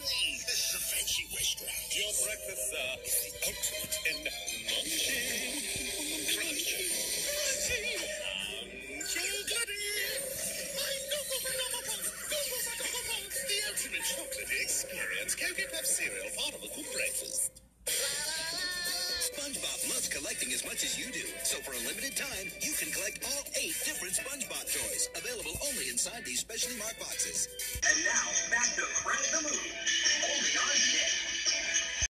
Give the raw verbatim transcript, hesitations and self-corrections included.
The fancy restaurant. Your breakfast, sir, is the ultimate in munching. Crunchy. Crunchy. Um, chocolatey. The ultimate chocolate experience. Cocoa Puff cereal, part of a good breakfast. SpongeBob loves collecting as much as you do. So for a limited time, you can collect all eight different SpongeBob toys. Available only inside these specially marked boxes. And now, back to Crank the Movie. Only on Nick.